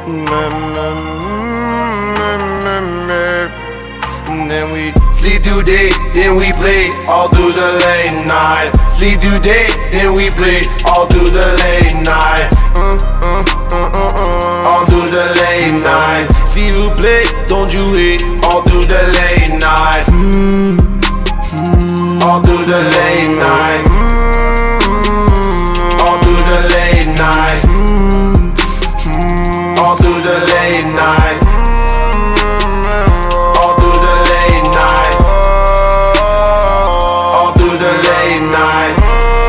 Then we sleep through day, then we play all through the late night. Sleep through day, then we play all through the late night. All through the late night. See you play, don't you hate? All through the late night. All through the late night. All through the late night. All through the late night. All through the late night. All through the late night.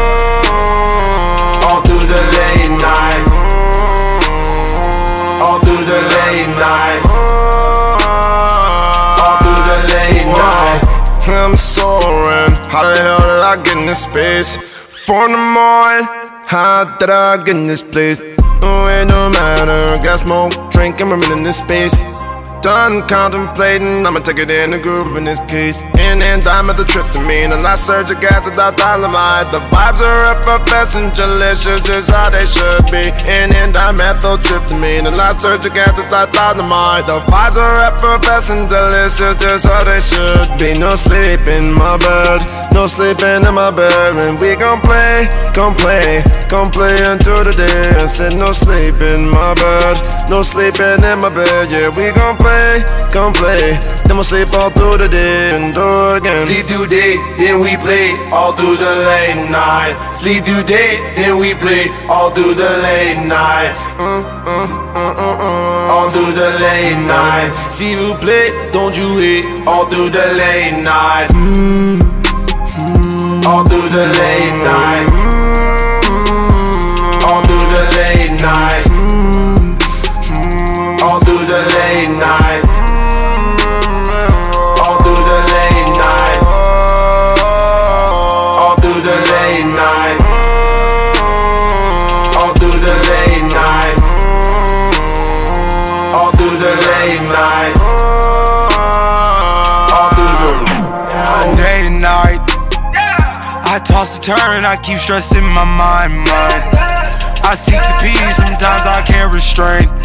All through the late night. All through the late night. All through the late night. I'm soaring. How the hell did I get in this space? 4 in the morning. How did I get in this place? Oh, it don't matter. Got smoke, drink, and we're in this space. Done contemplating, I'ma take it in the groove in this case. In and I'm at the tryptamine, and I surge the gas without dynamite. The vibes are effervescent, delicious, just how they should be. In and I'm methyltryptamine, and I surge the gas without dynamite. The vibes are effervescent, delicious, just how they should be. No sleep in my bed, no sleeping in my bed, and we gon' play until the day. I said no sleep in my bed, no sleeping in my bed, yeah, we gon' play, then we'll sleep all through the day and do it again. Sleep through day, then we play all through the late night. Sleep through day, then we play all through the late night. All through the late night. See you play, don't you hate? All through the late night. All through the late night. All through the late night. All through the late night. All through the late night. All through the late night. All through the late night. All through the late night. All through the day and night. I toss and turn, I keep stressing my mind. I seek the peace, sometimes I can't restrain.